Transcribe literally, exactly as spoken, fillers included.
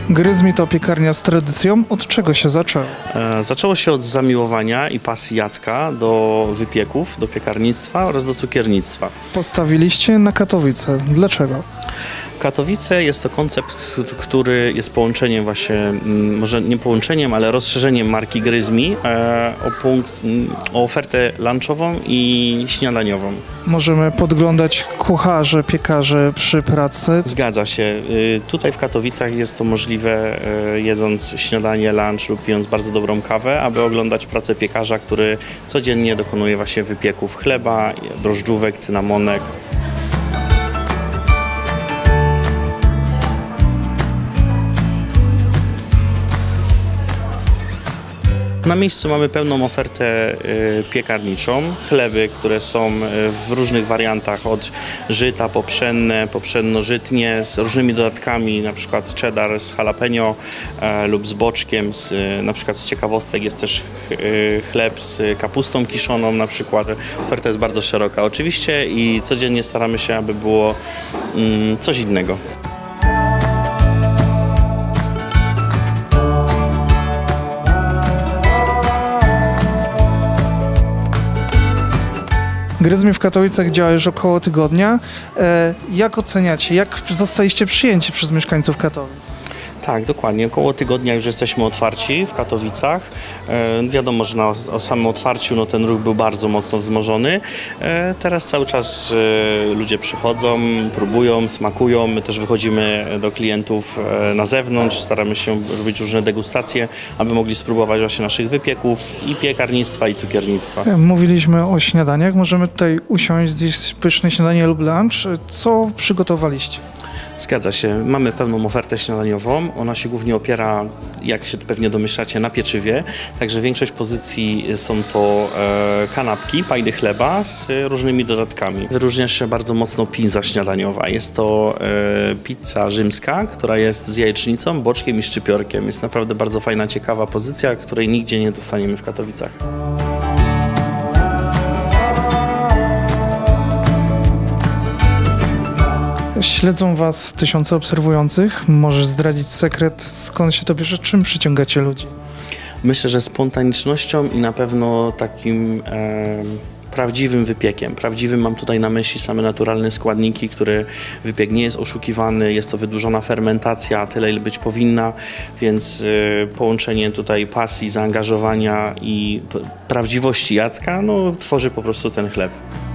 Gryzmi to piekarnia z tradycją. Od czego się zaczęło? E, Zaczęło się od zamiłowania i pasji Jacka do wypieków, do piekarnictwa oraz do cukiernictwa. Postawiliście na Katowice. Dlaczego? Katowice jest to koncept, który jest połączeniem właśnie, mm, może nie połączeniem, ale rozszerzeniem marki Gryzmi e, o, punkt, mm, o ofertę lunchową i śniadaniową. Możemy podglądać kucharze, piekarze przy pracy. Zgadza się. Y, Tutaj w Katowicach jest to możliwe, y, jedząc śniadanie, lunch lub pijąc bardzo dobrą kawę, aby oglądać pracę piekarza, który codziennie dokonuje właśnie wypieków chleba, drożdżówek, cynamonek. Na miejscu mamy pełną ofertę y, piekarniczą, chleby, które są y, w różnych wariantach, od żyta po pszenne, po pszenno-żytnie, z różnymi dodatkami, na przykład cheddar z jalapeno e, lub z boczkiem, z, y, na przykład z ciekawostek jest też y, chleb z kapustą kiszoną na przykład. Oferta jest bardzo szeroka oczywiście i codziennie staramy się, aby było y, coś innego. Gryzmi w Katowicach działa już około tygodnia. E, jak oceniacie, jak zostaliście przyjęci przez mieszkańców Katowic? Tak, dokładnie. Około tygodnia już jesteśmy otwarci w Katowicach. E, wiadomo, że na o samym otwarciu no, ten ruch był bardzo mocno wzmożony. E, teraz cały czas e, ludzie przychodzą, próbują, smakują. My też wychodzimy do klientów e, na zewnątrz, staramy się robić różne degustacje, aby mogli spróbować właśnie naszych wypieków i piekarnictwa, i cukiernictwa. E, Mówiliśmy o śniadaniach. Możemy tutaj usiąść, zjeść pyszne śniadanie lub lunch. Co przygotowaliście? Zgadza się. Mamy pełną ofertę śniadaniową. Ona się głównie opiera, jak się pewnie domyślacie, na pieczywie. Także większość pozycji są to e, kanapki, pajdy chleba z różnymi dodatkami. Wyróżnia się bardzo mocno pizza śniadaniowa. Jest to e, pizza rzymska, która jest z jajecznicą, boczkiem i szczypiorkiem. Jest naprawdę bardzo fajna, ciekawa pozycja, której nigdzie nie dostaniemy w Katowicach. Śledzą Was tysiące obserwujących. Możesz zdradzić sekret, skąd się to bierze? Czym przyciągacie ludzi? Myślę, że spontanicznością i na pewno takim e, prawdziwym wypiekiem. Prawdziwym mam tutaj na myśli same naturalne składniki, który wypiek nie jest oszukiwany, jest to wydłużona fermentacja, tyle ile być powinna, więc e, połączenie tutaj pasji, zaangażowania i prawdziwości Jacka no, tworzy po prostu ten chleb.